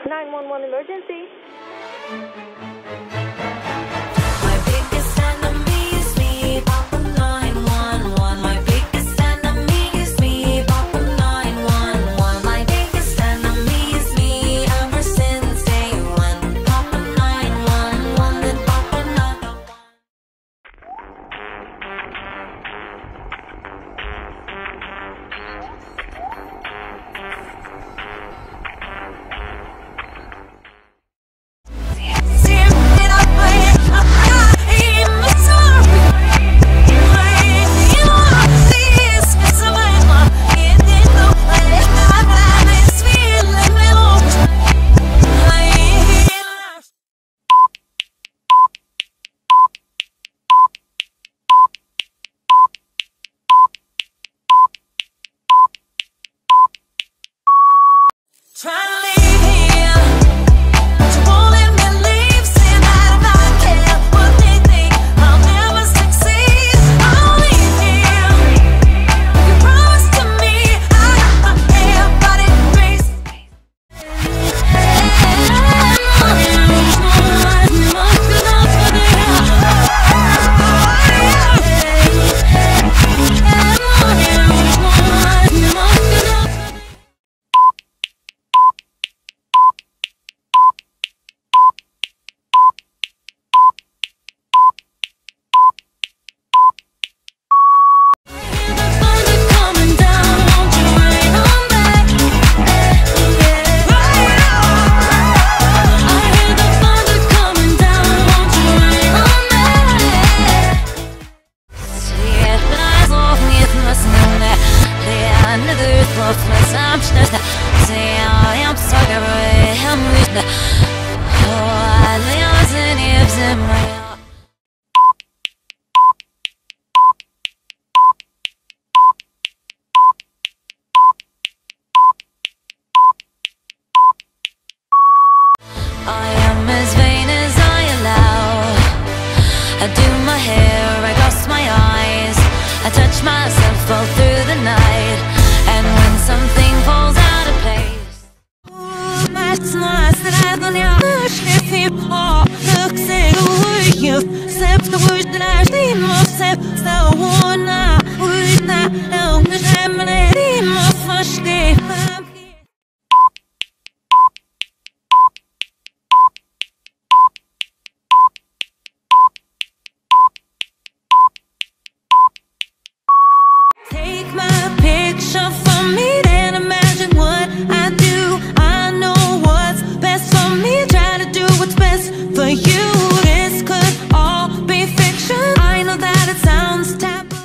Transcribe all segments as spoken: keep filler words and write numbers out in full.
nine one one emergency. My biggest enemy is me, Papa nine one one. My biggest enemy is me, Papa nine one one. My biggest enemy is me ever since day one. Papa nine one one, then Papa nine one one. Try to leave here, but you won't let me leave. Saying that I don't care what they think, I'll never succeed. I'll leave here. You promised to me I got my hair, body, face. I am as vain as I allow. I do my hair, I cross my eyes, I touch myself all through the night. And when something falls out of place, that's nice that I don't know if you are looking who you accept the words that I see myself. So one I would not know that I'm ready my first day. Take my picture from me, then imagine what I do. I know what's best for me, try to do what's best for you. This could all be fiction, I know that it sounds taboo.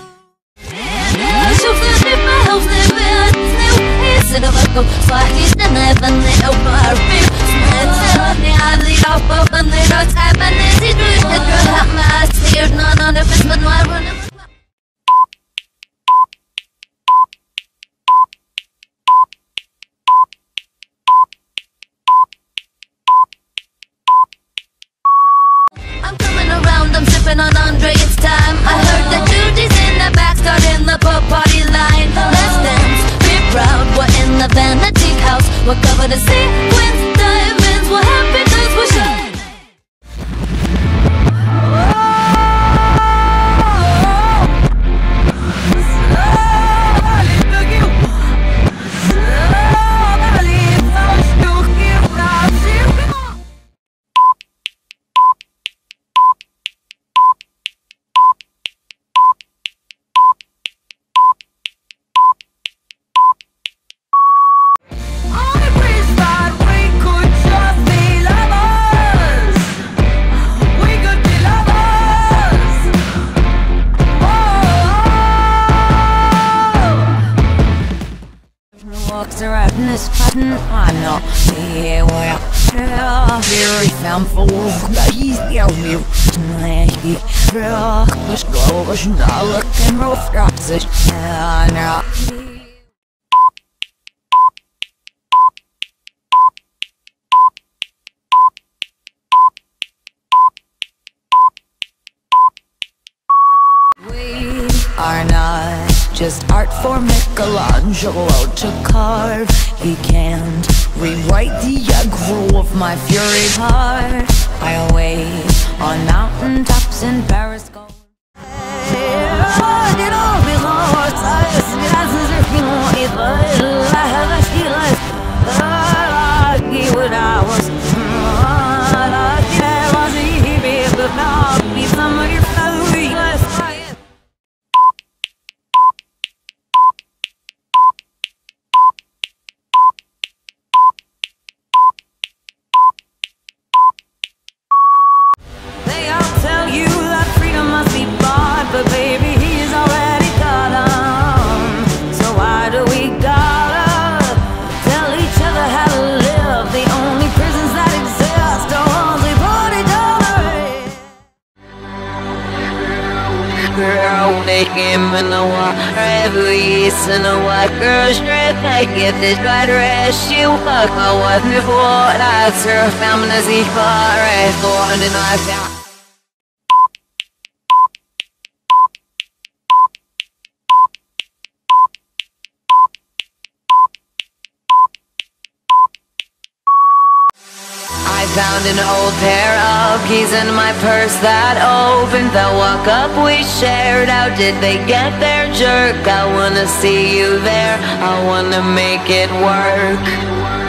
I'm coming around, I'm sipping on Andre, it's time. I heard that Judy's in the back, starting the pub party line. Let's dance, be proud, we're in the vanity house. We're covered in sequins, diamonds, we're happy cause we're shining. Walks around this button, I know. Yeah, well, yeah, very thankful. He's the only one. Yeah, let's go. Let's not look and rough drops it. Yeah, now. We are not just art for Michelangelo to carve. He can't rewrite the aggro of my fury heart. I wait on mountaintops in Paris gold. They all tell you that freedom must be bought, but baby, he's already got 'em. So why do we gotta tell each other how to live? The only prisons that exist are ones we put each other in. Girl, they came in the water every east in the white girl's dress. I get this right dress. She fuck I wasn't before. That's her feminist each part. Right, and then I found. I found an old pair of keys in my purse that opened the walk up we shared. How did they get there, jerk? I wanna see you there, I wanna make it work.